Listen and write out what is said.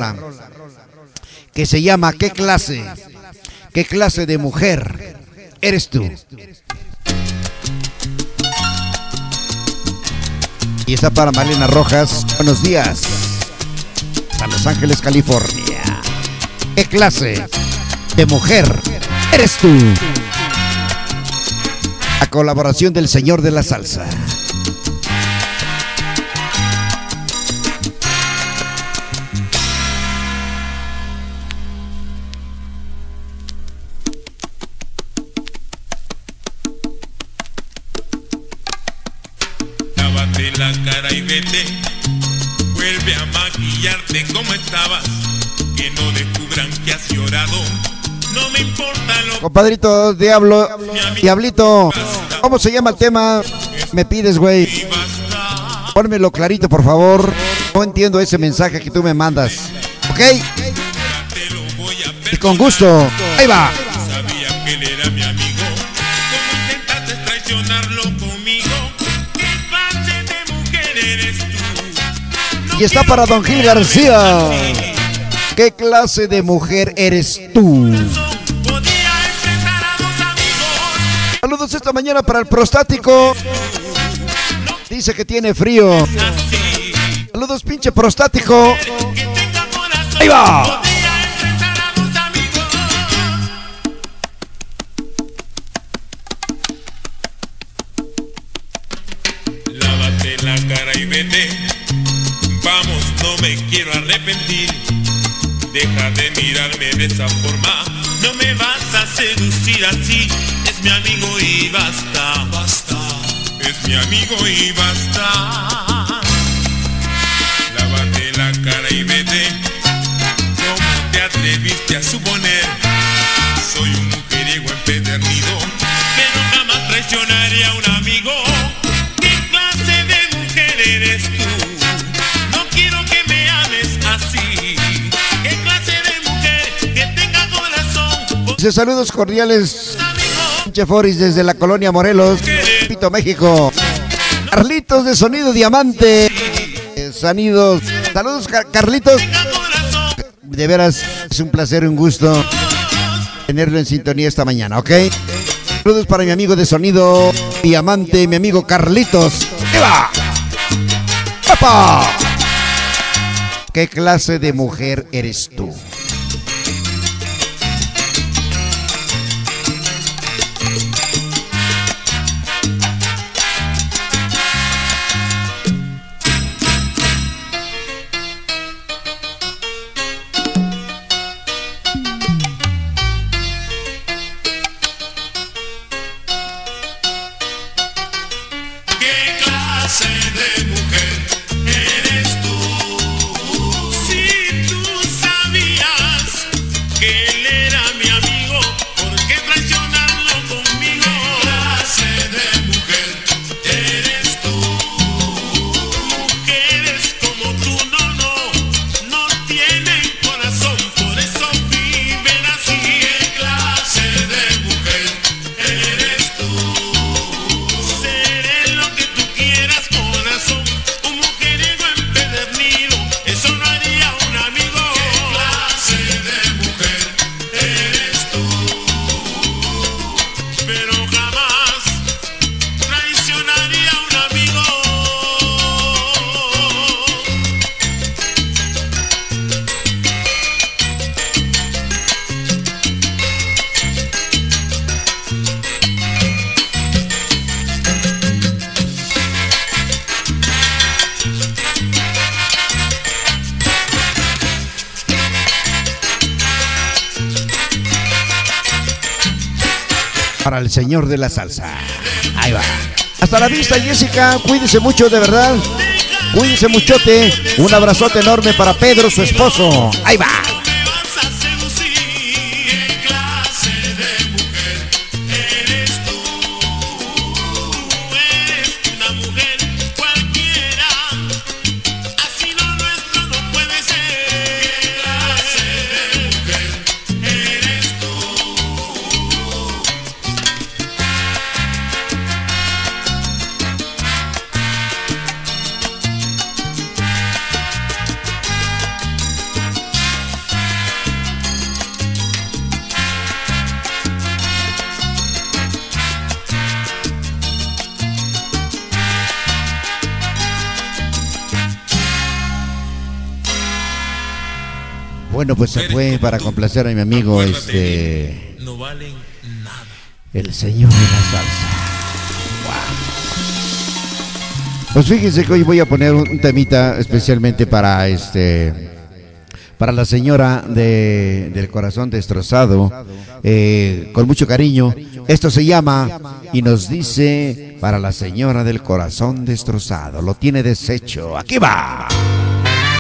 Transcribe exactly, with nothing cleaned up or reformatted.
que se llama ¿Qué clase? ¿Qué clase de mujer eres tú? Y está para Malena Rojas. Buenos días. A Los Ángeles, California. ¿Qué clase de mujer eres tú? La colaboración del señor de la salsa. Lávate la cara y vete, vuelve a maquillarte como estabas, que no descubran que has llorado. No me importa lo... Compadrito, diablo, diablito, ¿cómo se llama el tema? Me pides, güey. Pónmelo clarito, por favor. No entiendo ese mensaje que tú me mandas. ¿Ok? Y con gusto. Ahí va. Sabía que él era mi amigo. ¿Cómo intentaste traicionarlo conmigo? ¿Qué clase de mujer eres tú? Y está para Don Gil García. ¿Qué clase de mujer eres tú? Saludos esta mañana para el prostático. Dice que tiene frío. Saludos, pinche prostático. Ahí va. Lávate la cara y vete. Vamos, no me quiero arrepentir. Deja de mirarme de esa forma. No me vas a seducir así. Es mi amigo y basta. Basta. Es mi amigo y basta. Lávate la cara y vete. ¿Cómo te atreviste a suponer? Soy un mujeriego empedernido, pero jamás traicionaré a un amigo. ¿Qué clase de mujer eres tú? No quiero que me ames así. ¿Qué clase de mujer que tenga corazón? Dice saludos cordiales, pinche Foris desde la colonia Morelos, Pito, México. Carlitos de Sonido Diamante. Sonidos. Saludos, Car Carlitos. De veras, es un placer, un gusto tenerlo en sintonía esta mañana, ¿ok? Saludos para mi amigo de Sonido Diamante, mi amigo Carlitos. ¡Eva! ¡Papá! ¿Qué clase de mujer eres tú? De mujer eres tú. Si tú sabías que él era mi amigo, ¿por qué traicionarlo conmigo? ¿Qué clase de mujer eres tú? Mujeres como tú no, no, no tienen corazón, por eso viven así. ¿Qué clase de mujer eres tú? Seré lo que tú quieras, corazón, un mujeriego empedernido, eso no haría un amigo. ¿Qué clase de mujer eres tú? Pero jamás traicionaría a un amigo. Para el señor de la salsa. Ahí va. Hasta la vista, Jessica. Cuídese mucho, de verdad. Cuídese muchote. Un abrazote enorme para Pedro, su esposo. Ahí va. bueno, pues se fue para complacer a mi amigo, este... No valen nada. El señor de la salsa. Wow. Pues fíjense que hoy voy a poner un, un temita especialmente para este... para la señora de, del corazón destrozado, eh, con mucho cariño. Esto se llama y nos dice para la señora del corazón destrozado. Lo tiene deshecho. Aquí va.